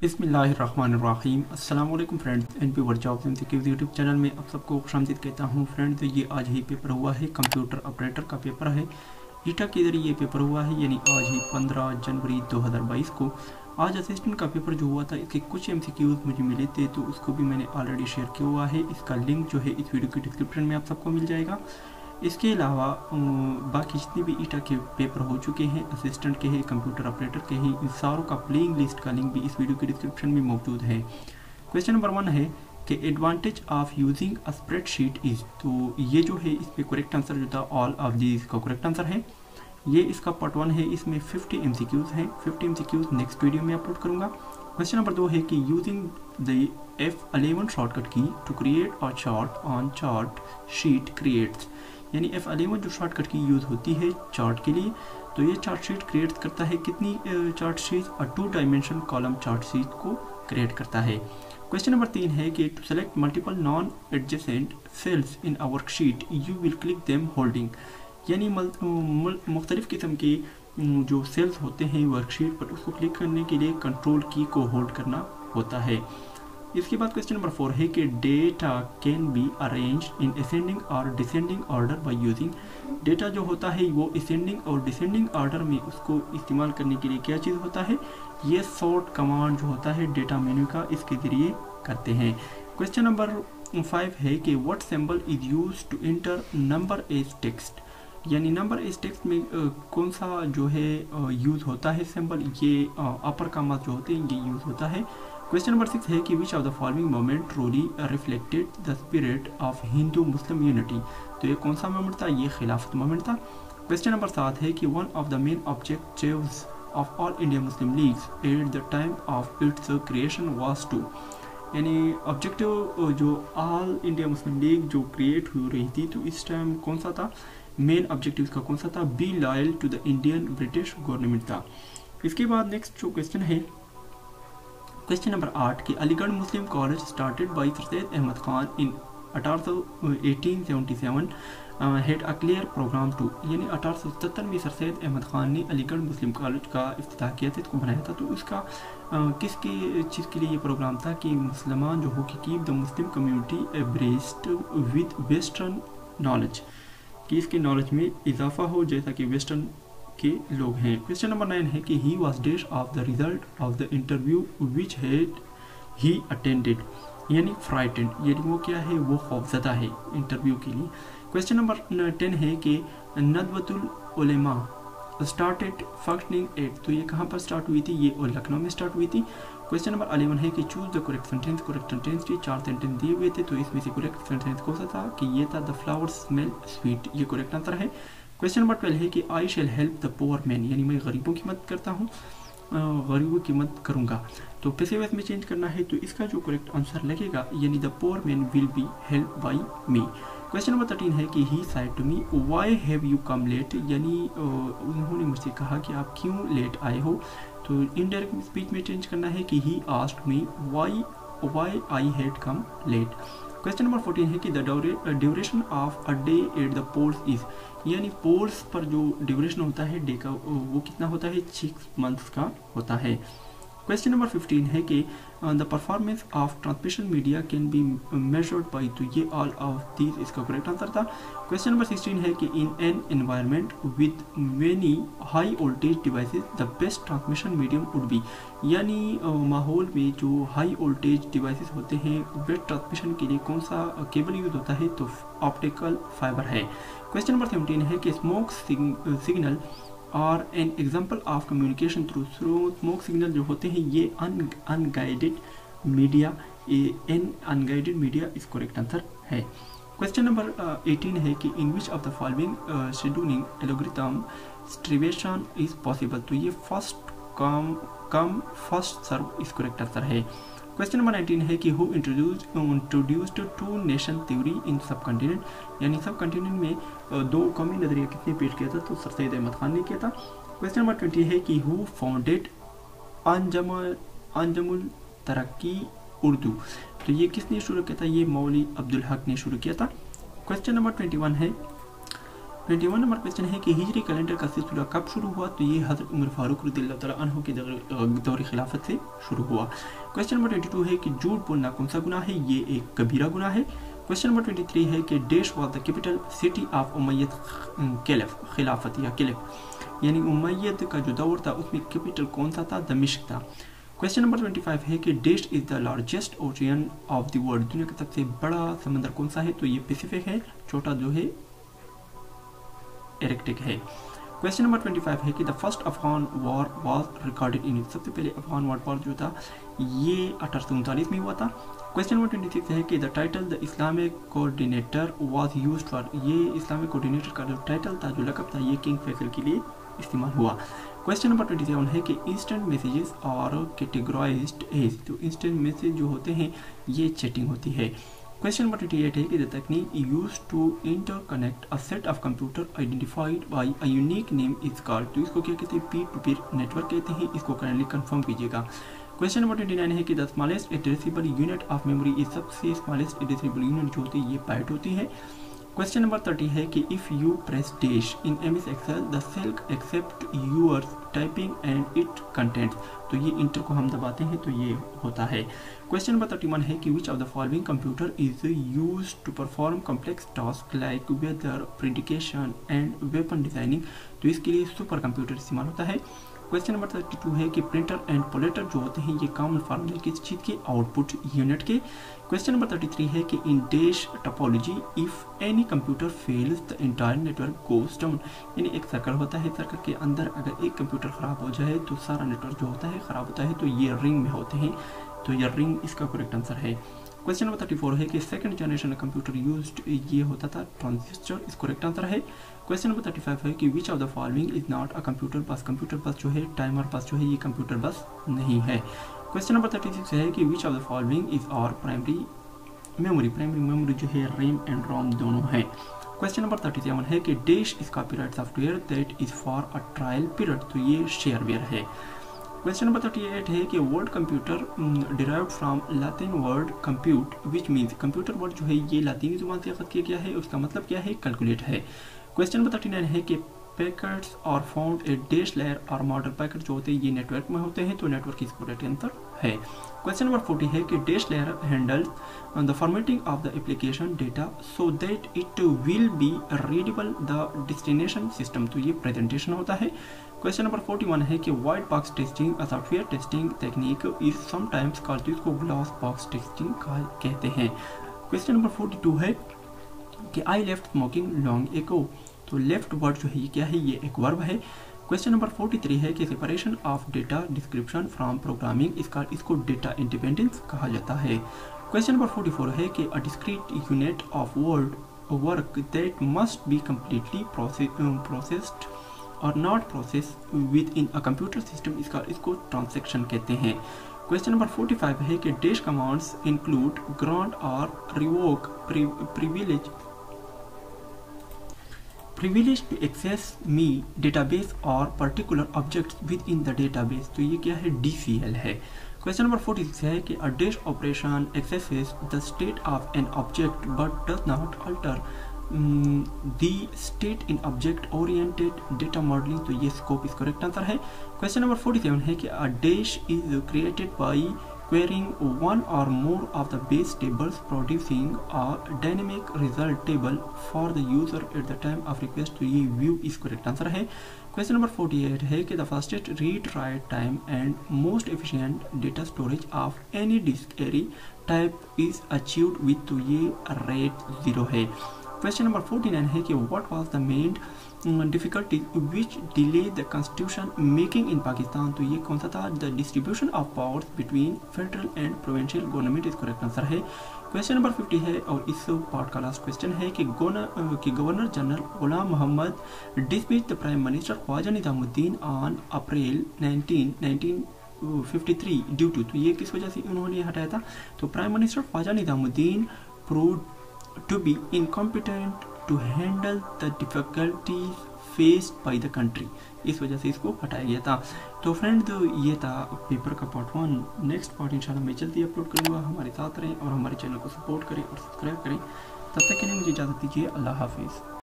बिस्मिल्लाहिर्रहमानिर्रहीम। अस्सलाम वालेकुम friends, NP word jobs MCQs YouTube channel में आप सबको खुशामदीद कहता हूँ। फ्रेंड्स, ये आज ही पेपर हुआ है, कंप्यूटर ऑपरेटर का पेपर है। ईटा के ज़रिए ये पेपर हुआ है, यानी आज ही 15 जनवरी 2022 को। आज असिस्टेंट का पेपर जो हुआ था, इसके कुछ एमसीक्यूज़ मुझे मिले थे, तो उसको भी मैंने ऑलरेडी शेयर किया हुआ है। इसका लिंक जो है इस वीडियो की डिस्क्रिप्शन में आप सबको मिल जाएगा। इसके अलावा बाकी जितने भी ईटा के पेपर हो चुके हैं, असिस्टेंट के हैं, कंप्यूटर ऑपरेटर के हैं, इन सारों का प्लेइंग लिस्ट का लिंक भी इस वीडियो के डिस्क्रिप्शन में मौजूद है। क्वेश्चन नंबर 1 है कि advantage of using a spreadsheet is. तो ये जो है इस पे करेक्ट आंसर जो था ऑल ऑफ दीज का करेक्ट आंसर है। ये इसका पार्ट 1 है, इसमें 50 एमसीक्यूज हैं। 50 एमसीक्यूज नेक्स्ट वीडियो में अपलोड करूंगा। क्वेश्चन नंबर 2 है कि using the F11 shortcut key to create a chart on chart sheet creates. यानी F11 जो शॉर्टकट की यूज़ होती है चार्ट के लिए, तो ये चार्ट शीट क्रिएट करता है कितनी चार्ट शीट, और 2 डायमेंशन कॉलम चार्ट शीट को क्रिएट करता है। क्वेश्चन नंबर 3 है कि to select multiple non adjacent cells in a worksheet you will click them holding. यानी मुख्तलिफ किस्म के जो सेल्स होते हैं वर्कशीट पर, उसको क्लिक करने के लिए कंट्रोल की को होल्ड करना होता है। इसके बाद क्वेश्चन नंबर 4 है कि data can be arrange in ascending or descending order by using. Data जो होता है वो असेंडिंग और डिसेंडिंग ऑर्डर में उसको इस्तेमाल करने के लिए क्या चीज़ होता है, ये सॉर्ट कमांड जो होता है डेटा मेन्यू का, इसके ज़रिए करते हैं। क्वेश्चन नंबर 5 है कि what symbol is use to enter number as text. यानी नंबर एज टेक्स्ट में कौन सा जो है यूज़ होता है सिंबल, ये अपर कामा जो होते हैं ये यूज़ होता है। क्वेश्चन नंबर 6 है कि which of the following moment truly reflected the spirit of Hindu Muslim unity. तो ये कौन सा मोमेंट था, ये खिलाफत मोमेंट था। क्वेश्चन नंबर 7 है कि one of the main objectives of All India Muslim Leagues at the time of its creation was to. यानी ऑब्जेक्टिव जो ऑल इंडिया मुस्लिम लीग जो क्रिएट हो रही थी, तो इस टाइम कौन सा था, मेन ऑब्जेक्टिव का कौन सा था, be loyal to the Indian British government था। इसके बाद नेक्स्ट जो क्वेश्चन है, क्वेश्चन नंबर 8 कि Aligarh Muslim college started by sir Syed Ahmad Khan in 1877 had a clear programme to. यानी 1877 में सर सैयद अहमद खान ने अलीगढ़ मुस्लिम कॉलेज का इफ्तिताह किया था, इसको बनाया था। तो इसका किसकी चीज़ के लिए ये प्रोग्राम था कि मुसलमान जो हो कि keep the Muslim community abreast with western knowledge, कि इसके नॉलेज में इजाफा हो जैसा कि वेस्टर्न के लोग हैं। क्वेश्चन नंबर 9 है कि he was dash of the result of the interview which had he attended. यानी फ्राइटेंड, यानी वो क्या है, वो खौफजदा है इंटरव्यू के लिए। क्वेश्चन नंबर 10 है कि Nadwatul Ulama started functioning at. तो ये कहाँ पर स्टार्ट हुई थी, ये लखनऊ में स्टार्ट हुई थी। क्वेश्चन नंबर 11 है कि choose the correct sentence. Correct sentence के 4 सेंटेंस दिए हुए थे, तो इसमें से करेक्ट सेंटेंस कौन सा था कि ये था द फ्लावर स्मेल स्वीट, ये करेक्ट आंसर है। क्वेश्चन नंबर 12 है कि I shall help the poor man. यानी मैं गरीबों की मदद करता हूँ, गरीबों की मदद करूँगा। तो पैसिव वॉइस में चेंज करना है, तो इसका जो करेक्ट आंसर लगेगा यानी the poor man will be help by me. Question number 13 है कि he said to me why have you come late. यानी उन्होंने मुझसे कहा कि आप क्यों लेट आए हो। तो इनडायरेक्ट स्पीच में चेंज करना है कि he asked me why I had come late. Question number 14 है कि the duration of a day at the poles is. यानी पोल्स पर जो ड्यूरेशन होता है डे का, वो कितना होता है, 6 मंथ्स का होता है। क्वेश्चन नंबर 15 है कि the performance of transmission media can be measured by. तो ये ऑल ऑफ दीज इसका करेक्ट आंसर था। क्वेश्चन नंबर 16 है कि in an environment with many high voltage devices the best transmission medium would be. यानी माहौल में जो हाई वोल्टेज डिवाइसेस होते हैं, बेस्ट ट्रांसमिशन के लिए कौन सा केबल यूज होता है, तो ऑप्टिकल फाइबर है। क्वेश्चन नंबर 17 है कि smoke signal are an example of communication through. Smoke signal जो होते हैं ये unguided media, an unguided media is correct answer है। क्वेश्चन नंबर 18 है कि in which of the following scheduling algorithm starvation is possible. तो ये first come first serve is correct answer है। क्वेश्चन नंबर 19 है कि who introduced two nation theory in subcontinent. यानी सब कॉन्टिनेंट में 2 कौमी नजरिया किसने पेश किया था, तो सर सैयद अहमद खान ने किया था। क्वेश्चन नंबर 20 है कि हु फाउंडेड अंजमुल तरक्की उर्दू। तो ये किसने शुरू किया था, ये मौलवी अब्दुल हक ने शुरू किया था। क्वेश्चन नंबर 21 है 21 नंबर क्वेश्चन है कि हिजरी कैलेंडर का सिलसिला कब शुरू हुआ, तो ये हज़रत उमर फारूक रज़ियल्लाहु ताला अन्हु के दौर खिलाफत से शुरू हुआ। क्वेश्चन नंबर 22 है कि झूठ बोलना कौन सा गुनाह है, ये एक कबीरा गुनाह है। क्वेश्चन नंबर 23 है कि dash was the capital city of Umayyad खिलाफत या किलिफ, यानी उमय्यद का जो दौर था उसमें कैपिटल कौन सा था, दमिश्क था। क्वेश्चन नंबर 25 है कि dash is the largest ocean of the world, दुनिया का सबसे बड़ा समंदर कौन सा है, तो ये पैसिफिक है, छोटा जो है एरेक्टिक है। क्वेश्चन नंबर 25 है कि the first Afghan war was recorded in, सबसे पहले अफगान वॉर जो था ये 1839 में हुआ था। क्वेश्चन नंबर 26 है कि the title the Islamic coordinator was used for, ये इस्लामिक कोऑर्डिनेटर का जो टाइटल था, जो लक़ब था, ये किंग फैसल के लिए इस्तेमाल हुआ। क्वेश्चन नंबर 27 है कि instant messages are categorised as, तो इंस्टेंट मैसेज जो होते हैं ये चैटिंग होती है। क्वेश्चन नंबर 28 है कि the technique used to interconnect a set of computer identified by a unique name is called, तो इसको क्या कहते हैं, पीर टू पीर नेटवर्क कहते हैं, इसको करंटली कंफर्म कीजिएगा। क्वेश्चन नंबर 29 है कि the smallest addressable unit of memory is, सबसे स्मॉलेस्ट एड्रेसेबल यूनिट जो होती है ये बाइट होती है। क्वेश्चन नंबर 30 है कि if you press dash in MS Excel the cell accept yours typing and it contents, तो ये इंटर को हम दबाते हैं तो ये होता है। क्वेश्चन नंबर 31 है कि which of the following computer is used to perform complex task like weather prediction and weapon designing, तो इसके लिए सुपर कंप्यूटर इस्तेमाल होता है। क्वेश्चन नंबर 32 है कि प्रिंटर एंड पोलेटर जो होते हैं ये कॉमन फार्मूले किस चीज़ के, आउटपुट यूनिट के। क्वेश्चन नंबर 33 है कि in dash topology if any computer fails the entire network goes down, यानी एक सर्कल होता है, सर्कल के अंदर अगर एक कंप्यूटर ख़राब हो जाए तो सारा नेटवर्क जो होता है ख़राब होता है, तो ये रिंग में होते हैं, तो ये रिंग इसका करेक्ट आंसर है। क्वेश्चन नंबर 34 है कि सेकंड जनरेशन कंप्यूटर यूज्ड, ये होता था ट्रांजिस्टर, इसको करेक्ट आंसर है। क्वेश्चन नंबर 35 है कि which of the following is not a computer bus, computer bus जो है, टाइमर बस जो है, ये कंप्यूटर बस नहीं है। क्वेश्चन नंबर 36 है कि which of the following is और प्राइमरी मेमोरी जो है रैम एंड रोम दोनों है। क्वेश्चन नंबर 37 है कि dash is copyright software that is for a trial period, तो ये शेयरवेयर है। क्वेश्चन नंबर 38 है कि word computer derived from Latin word compute which means, computer word जो है ये लातीनी जुबान से अखद किया गया है, उसका मतलब क्या है, कैलकुलेट है। क्वेश्चन नंबर 39 है कि पैकेट्स और फाउंड ए डैश लेयर और मॉडल पैकेट जो होते हैं ये नेटवर्क में होते हैं, तो नेटवर्क की करेक्ट आंसर है। क्वेश्चन नंबर 40 है कि dash layer handles the formatting of the application data so that it will be readable the destination system, तो ये प्रेजेंटेशन होता है। क्वेश्चन नंबर 41 है कि white box testing software testing technique is sometimes called, तो इसको ग्लास बॉक्स टेस्टिंग कहते हैं। क्वेश्चन नंबर 42 है कि I left smoking long ago, तो लेफ्ट वर्ड जो है ये क्या है, ये एक वर्ब है। क्वेश्चन नंबर 43 है कि separation of data description from programming, इसको डेटा इंडिपेंडेंस कहा जाता है। क्वेश्चन नंबर 44 है कि a discrete unit of work that must be completely processed और not process within a computer system, इसको ट्रांजैक्शन कहते हैं। क्वेश्चन नंबर 45 है कि डैश कमांड्स इंक्लूड ग्रांट और revoke privilege to access me database और particular objects within the database, तो ये क्या है, DCL है। क्वेश्चन नंबर 46 है कि a dash operation accesses the state of an object but does not alter the state in object oriented data modeling, तो ये स्कोप इसका करेक्ट आंसर है। क्वेश्चन नंबर 47 है कि a dash is created by querying one or more of the base tables producing a dynamic result table for the user at the time of request, तो ये view इस correct answer है। Question number 48 है कि the fastest read write time and most efficient data storage of any disk array type is achieved with, तो ये rate 0 है। Question number 49 है कि what was the main difficulty which delay the constitution making in Pakistan, तो ये कौन सा था, the distribution of powers between federal and provincial government, इस करेक्ट आंसर है। क्वेश्चन नंबर 50 है और इस पार्ट का लास्ट क्वेश्चन है कि governor general Ghulam Mohammad dismiss the prime minister Khwaja Nizamuddin on April 1953 due to, तो ये किस वजह से उन्होंने हटाया था, तो prime minister Khwaja Nizamuddin proved to be incompetent to handle the difficulties faced by the country, इस वजह से इसको हटाया गया था। तो फ्रेंड ये था पेपर का पार्ट 1। नेक्स्ट पार्ट इंशाल्लाह मैं जल्दी अपलोड करूँगा, हमारे साथ रहें और हमारे चैनल को सपोर्ट करें और सब्सक्राइब करें। तब तक के लिए मुझे इजाज़त दीजिए, अल्लाह हाफिज़।